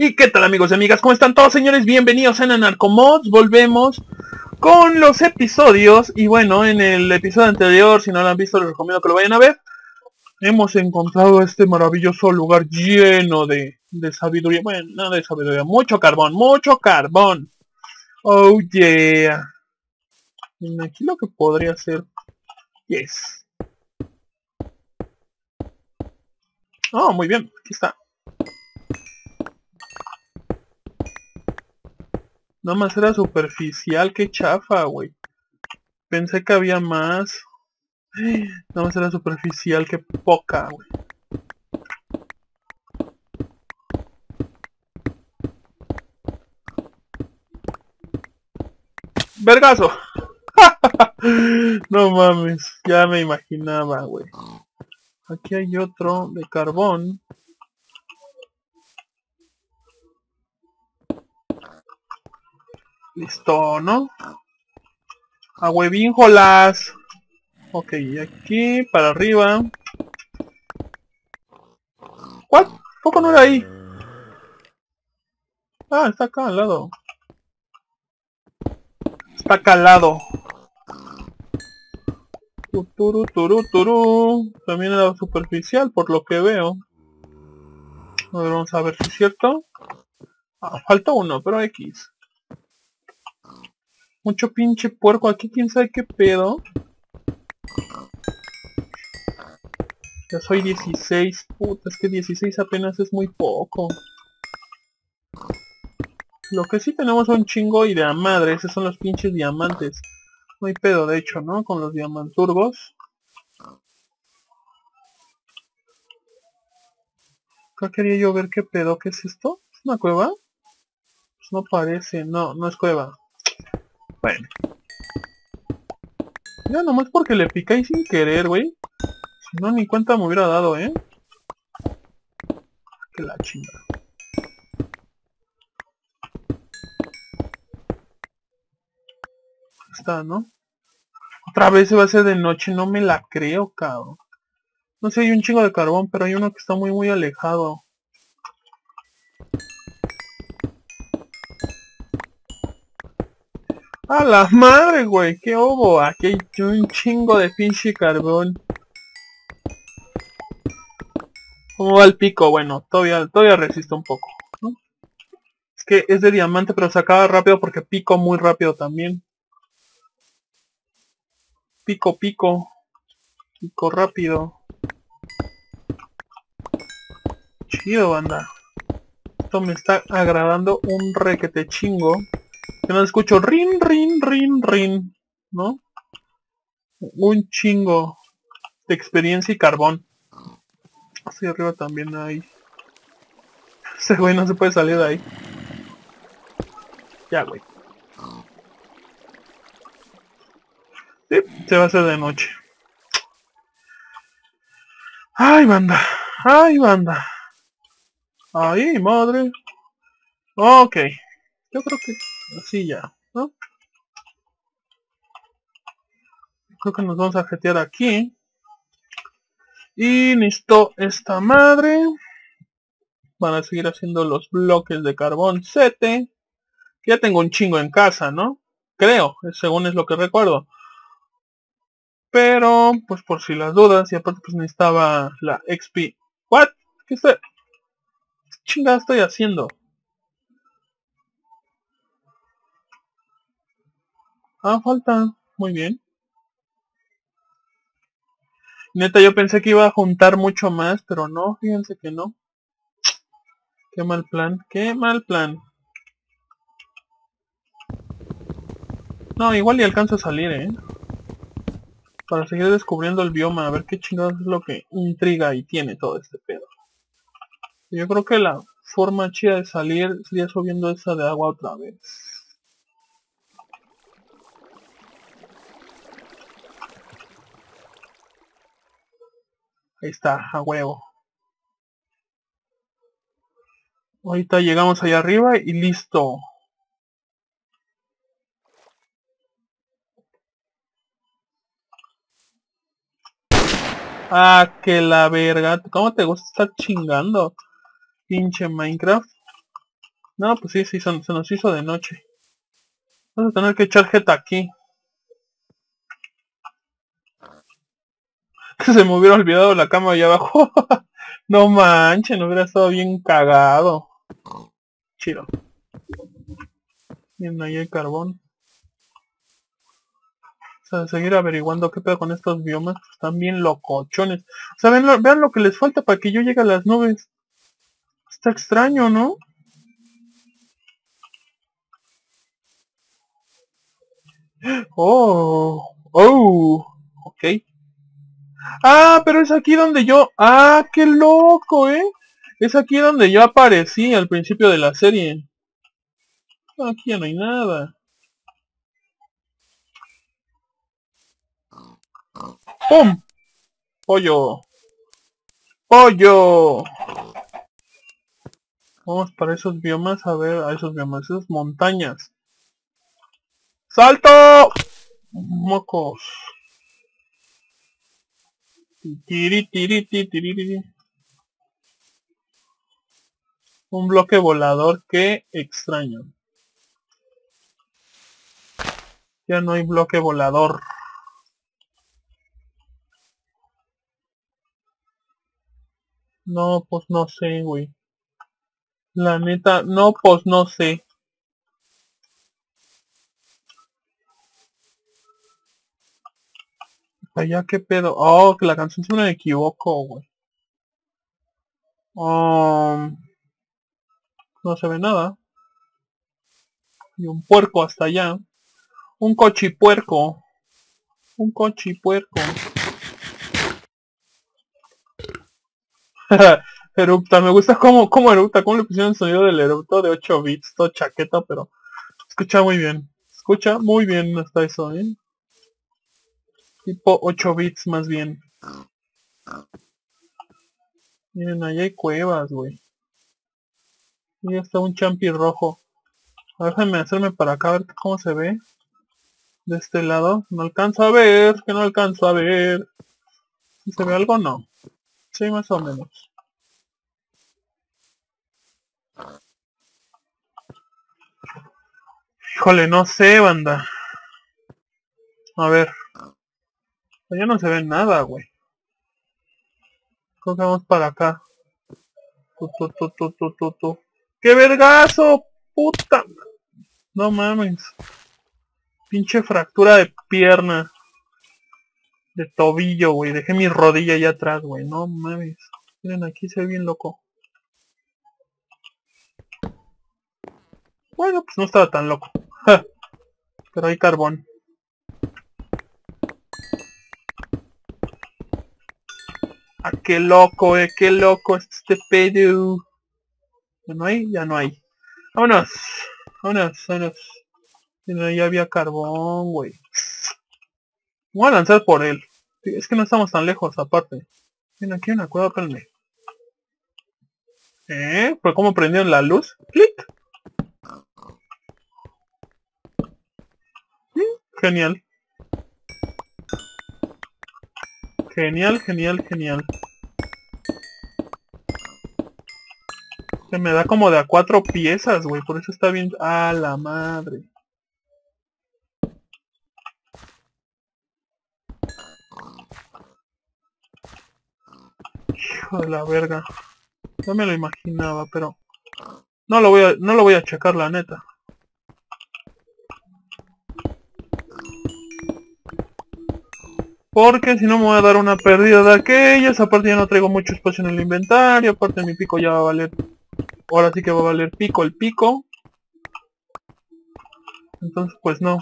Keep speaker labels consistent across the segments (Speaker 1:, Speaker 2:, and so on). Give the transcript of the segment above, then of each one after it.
Speaker 1: ¿Y qué tal, amigos y amigas? ¿Cómo están todos, señores? Bienvenidos a Nanarcomods. Volvemos con los episodios. Y bueno, en el episodio anterior, si no lo han visto, les recomiendo que lo vayan a ver. Hemos encontrado este maravilloso lugar lleno de sabiduría. Bueno, no de sabiduría, mucho carbón, mucho carbón. Oh yeah. Y aquí lo que podría ser. Yes. Oh, muy bien, aquí está. Nada más era superficial, qué chafa, güey. Pensé que había más. Nada más era superficial, qué poca, güey. ¡Vergazo! No mames, ya me imaginaba, güey. Aquí hay otro de carbón. Listo, ¿no? A huevínjolas. Ok, aquí para arriba. ¿What? ¿Poco no era ahí? Ah, está acá al lado. Está calado. Turu. También era superficial por lo que veo. A ver, vamos a ver si es cierto. Ah, falta uno, pero X. Mucho pinche puerco aquí, quién sabe qué pedo. Ya soy 16. Puta, es que 16 apenas es muy poco. Lo que sí tenemos un chingo y de a madre, esos son los pinches diamantes. No hay pedo, de hecho, ¿no? Con los diamanturgos. Acá quería yo ver qué pedo, ¿qué es esto? ¿Es una cueva? Pues no parece, no es cueva. Bueno. Ya nomás porque le picáis sin querer, güey. Si no, ni cuenta me hubiera dado, ¿eh? Que la chingada. Está, ¿no? Otra vez se va a hacer de noche, no me la creo, cabrón. No sé, hay un chingo de carbón, pero hay uno que está muy alejado. ¡A la madre, güey! ¡Qué obo! Aquí hay un chingo de pinche carbón. ¿Cómo va el pico? Bueno, todavía resiste un poco, ¿no? Es que es de diamante, pero se acaba rápido porque pico muy rápido también. Pico rápido. Chido, banda. Esto me está agradando un requete chingo. Que no escucho rin, ¿no? Un chingo de experiencia y carbón. Hacia arriba también hay. Ese güey no se puede salir de ahí. Ya, güey. Sí, se va a hacer de noche. Ay, banda. Ay, banda. Ay, madre. Ok. Yo creo que así ya, ¿no? Creo que nos vamos a jetear aquí. Y listo esta madre. Van a seguir haciendo los bloques de carbón 7. Ya tengo un chingo en casa, ¿no? Creo, según es lo que recuerdo. Pero, pues por si las dudas, y aparte pues necesitaba la XP. ¿What? ¿Qué chingada estoy haciendo? Ah, falta. Muy bien. Neta, yo pensé que iba a juntar mucho más, pero no, fíjense que no. Qué mal plan, qué mal plan. No, igual y alcanzo a salir, para seguir descubriendo el bioma, a ver qué chingados es lo que intriga y tiene todo este pedo. Yo creo que la forma chida de salir sería subiendo esa de agua otra vez. Ahí está, a huevo. Ahorita llegamos allá arriba y listo. Ah, que la verga. ¿Cómo te gusta estar chingando? Pinche Minecraft. No, pues sí, se nos hizo de noche. Vamos a tener que echar jeta aquí. Se me hubiera olvidado la cama allá abajo. No manches, no hubiera estado bien cagado. Chido. Miren ahí el carbón. O sea, seguir averiguando qué pedo con estos biomas. Están bien locochones. O sea, vean lo que les falta para que yo llegue a las nubes. Está extraño, ¿no? Oh. Oh. Ok. Ah, pero es aquí donde yo... Ah, qué loco, ¿eh? Es aquí donde yo aparecí al principio de la serie. No, aquí ya no hay nada. ¡Pum! Pollo. ¡Pollo! Vamos para esos biomas, a ver, a esos biomas, esas montañas. ¡Salto! Mocos. Tiri, tiri, tiri, tiri. Un bloque volador, qué extraño. Ya no hay bloque volador. No, pues no sé, güey. La neta, no, pues no sé. Allá qué pedo. Oh, que la canción si me equivoco, güey. No se ve nada. Y un puerco hasta allá. Un cochipuerco. Un cochipuerco. Erupta, me gusta cómo erupta, cómo le pusieron el sonido del erupto de 8 bits, todo chaqueta, pero escucha muy bien. Escucha muy bien hasta eso, ¿eh? Tipo 8 bits más bien. Miren, ahí hay cuevas, güey. Y está un champi rojo. A ver, déjame hacerme para acá, a ver cómo se ve. De este lado. No alcanzo a ver, que no alcanzo a ver. ¿Si se ve algo? No. Sí, más o menos. Híjole, no sé, banda. A ver. Allá no se ve nada, güey. Creo que vamos para acá. Tu. ¡Qué vergazo! ¡Puta! No mames. Pinche fractura de pierna. De tobillo, güey. Dejé mi rodilla allá atrás, güey. No mames. Miren, aquí se ve bien loco. Bueno, pues no estaba tan loco. Ja, pero hay carbón. Ah, qué loco este pedo. ¿Ya no hay? Ya no hay. Vámonos. Vámonos. Miren, ya había carbón, güey. Voy a lanzar por él. Es que no estamos tan lejos, aparte. Miren, aquí hay una cueva, espérenme. ¿Por cómo prendieron la luz? ¡Clic! Genial. Genial. Se me da como de a 4 piezas, güey. Por eso está bien... ¡A la madre! Hijo de la verga. Ya me lo imaginaba, pero... No lo voy a checar, la neta. Porque si no me voy a dar una pérdida de aquellas. Aparte ya no traigo mucho espacio en el inventario. Aparte mi pico ya va a valer... Ahora sí que va a valer pico el pico. Entonces pues no.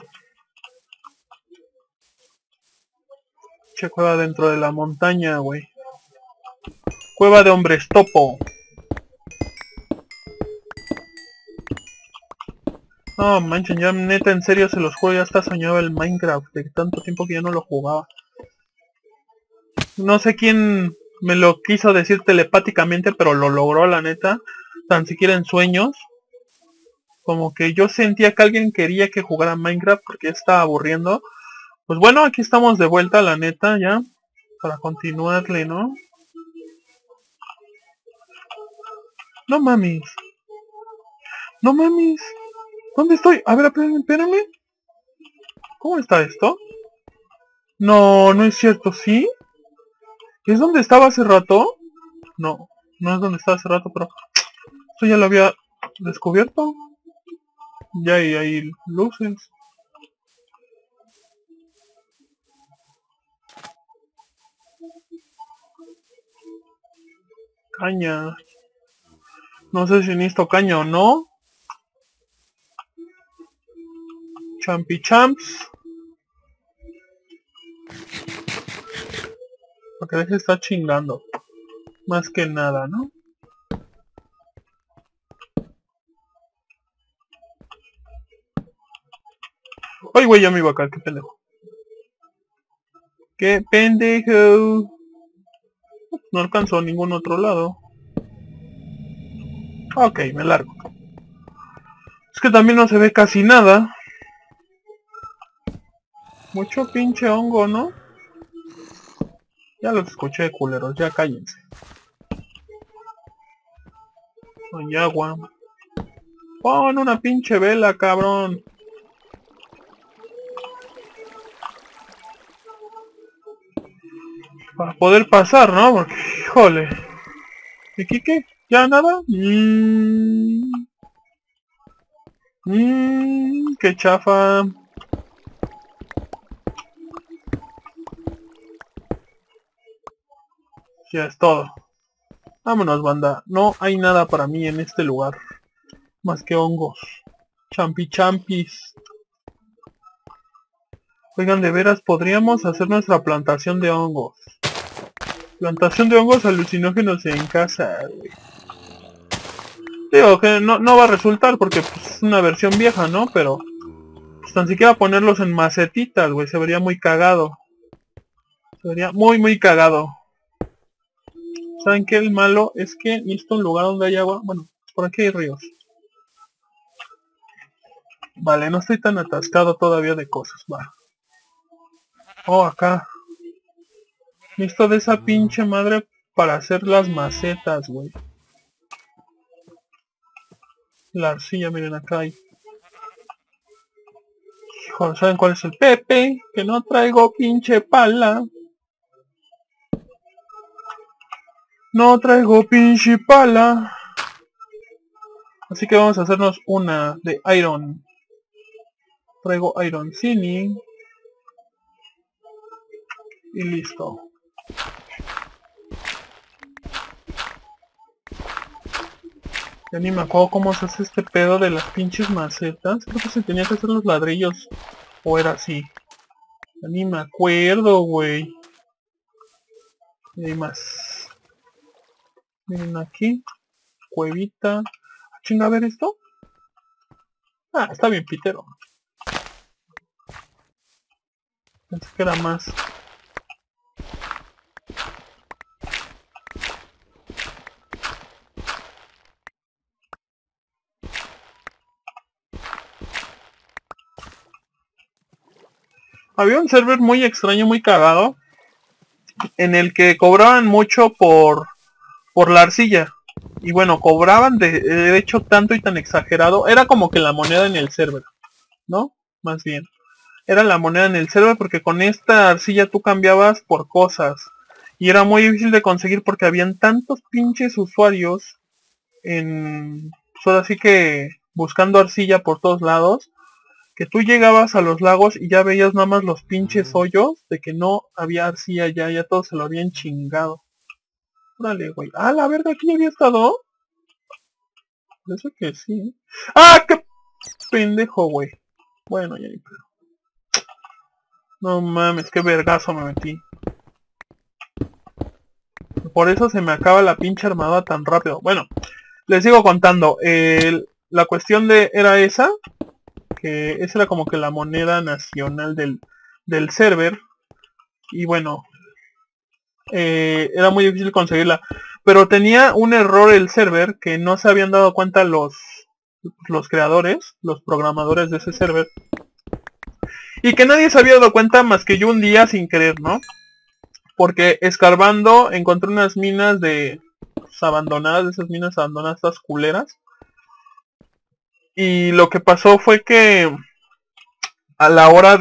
Speaker 1: Che, cueva dentro de la montaña, güey. Cueva de hombres topo. No manchen, ya neta en serio se los juego, ya hasta soñaba el Minecraft, de tanto tiempo que ya no lo jugaba. No sé quién me lo quiso decir telepáticamente, pero lo logró la neta, tan siquiera en sueños. Como que yo sentía que alguien quería que jugara Minecraft porque ya estaba aburriendo. Pues bueno, aquí estamos de vuelta, la neta, ya, para continuarle, ¿no? No mames. No mames. ¿Dónde estoy? A ver, espérame. ¿Cómo está esto? No, no es cierto, ¿sí? ¿Es donde estaba hace rato? No, no es donde estaba hace rato, pero... Esto ya lo había descubierto. Ya hay luces. Caña. No sé si necesito caña o no. Champi champs. Porque a veces está chingando. Más que nada, ¿no? Ay, güey, ya me iba a caer, qué pendejo. ¡Qué pendejo! No alcanzó a ningún otro lado. Ok, me largo. Es que también no se ve casi nada. Mucho pinche hongo, ¿no? Ya los escuché, culeros, ya cállense. Hay agua. Pon una pinche vela, cabrón. Para poder pasar, ¿no? Porque, híjole. ¿Y aquí qué? ¿Ya nada? Qué chafa. Ya es todo. Vámonos, banda. No hay nada para mí en este lugar. Más que hongos. Champi champis. Oigan, de veras, podríamos hacer nuestra plantación de hongos. Plantación de hongos alucinógenos en casa, güey. Digo que no va a resultar porque pues, es una versión vieja, ¿no? Pero pues, tan siquiera ponerlos en macetitas, güey. Se vería muy cagado. Se vería muy cagado. ¿Saben qué? El malo es que necesito un lugar donde hay agua. Bueno, por aquí hay ríos. Vale, no estoy tan atascado todavía de cosas. Va. Oh, acá. Necesito de esa pinche madre para hacer las macetas, güey. La arcilla, miren, acá hay. Hijo, ¿saben cuál es el Pepe? Que no traigo pinche pala. No traigo pinche pala. Así que vamos a hacernos una de iron. Traigo iron cini. Y listo. Ya ni me acuerdo cómo se hace este pedo de las pinches macetas. Creo que se tenía que hacer los ladrillos. O era así. Ya ni me acuerdo, güey. Y hay más. Miren aquí. Cuevita. Chinga, a ver esto. Ah, está bien pitero. Pensé que era más. Había un server muy extraño, muy cagado. En el que cobraban mucho por la arcilla. Y bueno, cobraban de hecho tanto y tan exagerado. Era como que la moneda en el server, ¿no? Más bien. Era la moneda en el server porque con esta arcilla tú cambiabas por cosas. Y era muy difícil de conseguir porque habían tantos pinches usuarios en... Pues ahora sí que buscando arcilla por todos lados. Que tú llegabas a los lagos y ya veías nada más los pinches hoyos de que no había arcilla ya todos se lo habían chingado. Órale, güey. Ah, la verga, aquí ya había estado. Eso que sí. ¡Ah, qué pendejo, güey! Bueno, ya ni pedo. No mames, qué vergazo me metí. Por eso se me acaba la pinche armadura tan rápido. Bueno, les sigo contando. La cuestión de era esa. Que esa era como que la moneda nacional del server. Y bueno, era muy difícil conseguirla. Pero tenía un error el server que no se habían dado cuenta los creadores, los programadores de ese server. Y que nadie se había dado cuenta más que yo un día sin querer, ¿no? Porque escarbando encontré unas minas de pues, abandonadas, de esas minas abandonadas, estas culeras. Y lo que pasó fue que a la hora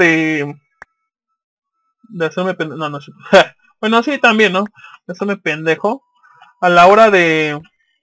Speaker 1: de hacerme pendejo, no, no sé. Bueno, sí, también, ¿no? De hacerme pendejo. A la hora de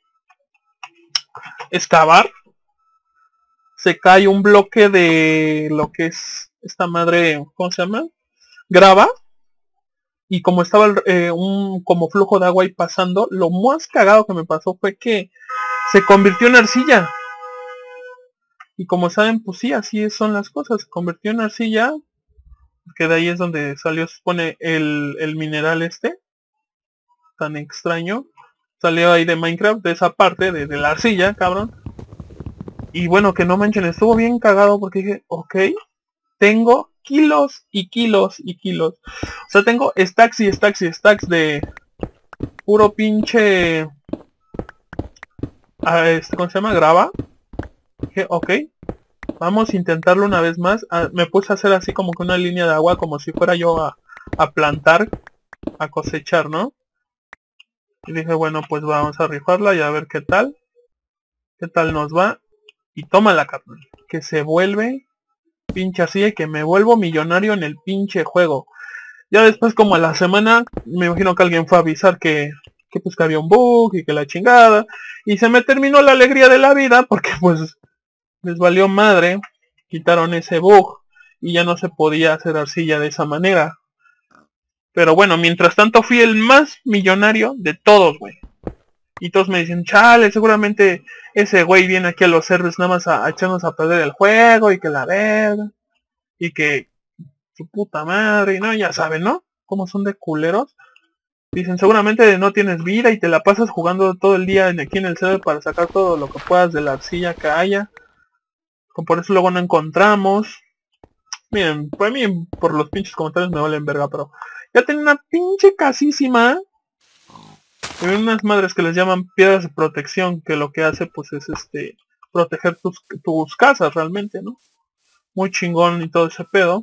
Speaker 1: excavar, se cae un bloque de lo que es esta madre, ¿cómo se llama? Grava. Y como estaba un como flujo de agua ahí pasando, lo más cagado que me pasó fue que se convirtió en arcilla. Y como saben, pues sí, así son las cosas. Se convirtió en arcilla, que de ahí es donde salió, se supone, el mineral este, tan extraño. Salió ahí de Minecraft, de esa parte, de la arcilla, cabrón. Y bueno, que no manchen, estuvo bien cagado porque dije, ok, tengo kilos y kilos y kilos. O sea, tengo stacks y stacks y stacks de puro pinche... ¿cómo se llama? Grava. Dije, ok, vamos a intentarlo una vez más. Me puse a hacer así como que una línea de agua, como si fuera yo a plantar, a cosechar, ¿no? Y dije, bueno, pues vamos a rifarla y a ver qué tal nos va. Y toma la carnal, que se vuelve pinche así, y que me vuelvo millonario en el pinche juego. Ya después, como a la semana, me imagino que alguien fue a avisar que pues que había un bug y que la chingada. Y se me terminó la alegría de la vida porque pues les valió madre, quitaron ese bug y ya no se podía hacer arcilla de esa manera. Pero bueno, mientras tanto fui el más millonario de todos, güey. Y todos me dicen, chale, seguramente ese güey viene aquí a los servers nada más a echarnos a perder el juego y que la verga. Y que su puta madre, y no, ya saben, ¿no? Cómo son de culeros. Dicen, seguramente no tienes vida y te la pasas jugando todo el día aquí en el server para sacar todo lo que puedas de la arcilla que haya. Por eso luego no encontramos. Miren, por mí, por los pinches comentarios me valen verga, pero ya tengo una pinche casísima. Y unas madres que les llaman piedras de protección, que lo que hace pues es proteger tus casas realmente, ¿no? Muy chingón y todo ese pedo.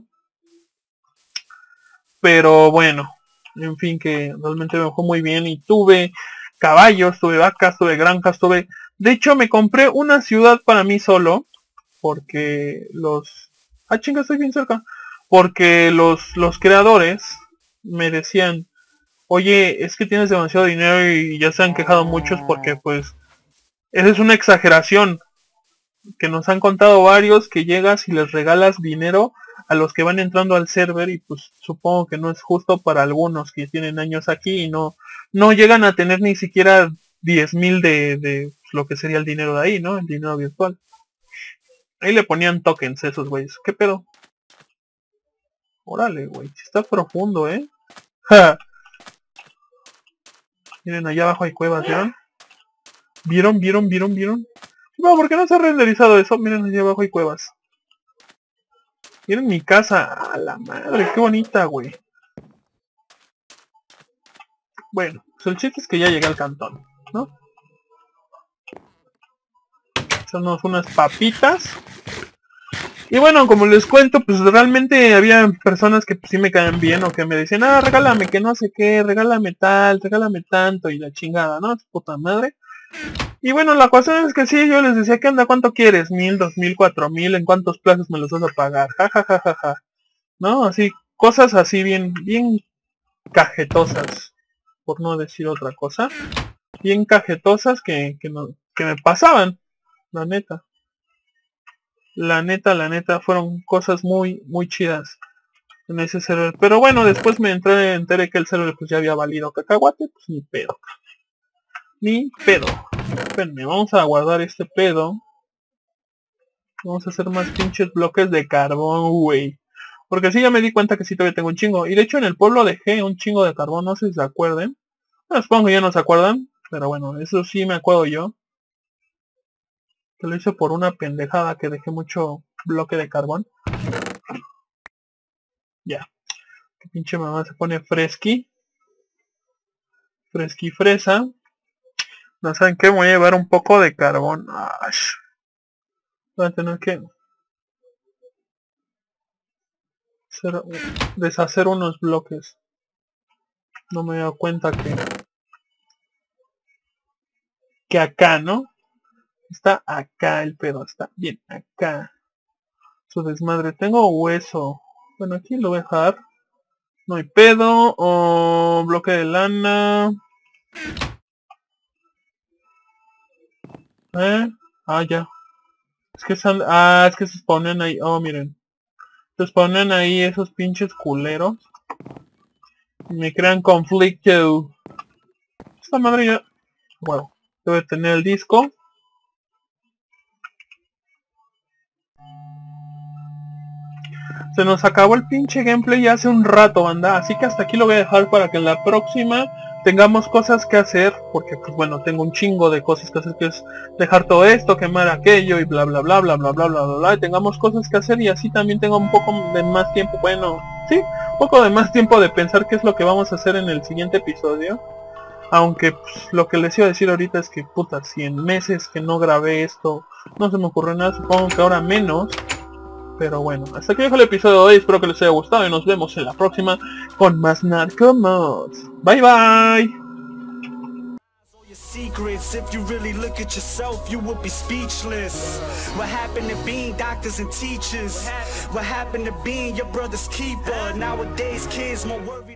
Speaker 1: Pero bueno, en fin, que realmente me fue muy bien y tuve caballos, tuve vacas, tuve granjas, tuve... De hecho, me compré una ciudad para mí solo, porque los... Ah, chinga, estoy bien cerca. Porque los creadores me decían, oye, es que tienes demasiado dinero y ya se han quejado muchos porque pues esa es una exageración. Que nos han contado varios que llegas y les regalas dinero a los que van entrando al server y pues supongo que no es justo para algunos que tienen años aquí y no llegan a tener ni siquiera 10,000 de lo que sería el dinero de ahí, ¿no? El dinero virtual. Ahí le ponían tokens esos güeyes. ¿Qué pedo? Órale, güey. Está profundo, ¿eh? ¡Ja! Miren, allá abajo hay cuevas, ¿vieron? ¿Vieron? No, ¿por qué no se ha renderizado eso? Miren, allá abajo hay cuevas. Miren mi casa. A la madre, qué bonita, güey. Bueno, pues el chiste es que ya llegué al cantón, ¿no? Hacemos unas papitas. Y bueno, como les cuento, pues realmente había personas que pues, sí me caen bien o que me decían, regálame que no sé qué, regálame tal, regálame tanto y la chingada, ¿no? Puta madre. Y bueno, la cuestión es que sí, yo les decía, ¿qué onda? ¿Cuánto quieres? 1,000, 2,000, 4,000, ¿en cuántos plazos me los vas a pagar? Ja, ja, ja, ja, ja. ¿No? Así, cosas así bien cajetosas, por no decir otra cosa. Bien cajetosas que me pasaban, la neta. La neta, fueron cosas muy chidas en ese server. Pero bueno, después me enteré que el server pues ya había valido cacahuate, pues ni pedo. Ni pedo. Espérenme, vamos a guardar este pedo. Vamos a hacer más pinches bloques de carbón, güey. Porque sí, ya me di cuenta que sí todavía tengo un chingo. Y de hecho en el pueblo dejé un chingo de carbón, no sé si se acuerden. Bueno, supongo que ya no se acuerdan. Pero bueno, eso sí me acuerdo yo. Que lo hice por una pendejada que dejé mucho bloque de carbón. Ya. Que pinche mamá se pone fresqui. Fresqui fresa. No saben qué, voy a llevar un poco de carbón. Voy a tener que deshacer unos bloques. No me he dado cuenta que acá, ¿no? Está acá el pedo, está bien acá. Su desmadre. Tengo hueso. Bueno, aquí lo voy a dejar. No hay pedo. O bloque de lana. Ya. Es que es que se spawnan ahí. Oh, miren. Se spawnan ahí esos pinches culeros. Me crean conflicto. Esta madre ya... Bueno, debe tener el disco. Se nos acabó el pinche gameplay ya hace un rato, banda. Así que hasta aquí lo voy a dejar para que en la próxima tengamos cosas que hacer. Porque pues bueno, tengo un chingo de cosas que hacer, que es dejar todo esto, quemar aquello y bla bla bla bla bla bla bla bla bla. Y tengamos cosas que hacer y así también tengo un poco de más tiempo. Bueno, sí, un poco de más tiempo de pensar qué es lo que vamos a hacer en el siguiente episodio. Aunque pues, lo que les iba a decir ahorita es que puta, si en meses que no grabé esto no se me ocurrió nada, supongo que ahora menos. Pero bueno, hasta aquí dejo el episodio de hoy, espero que les haya gustado y nos vemos en la próxima con más Narcomods. Bye bye.
Speaker 2: Secrets, if you really look at yourself, you would be speechless. What happened to being doctors and teachers? What happened to being your brother's keeper? Nowadays kids more worried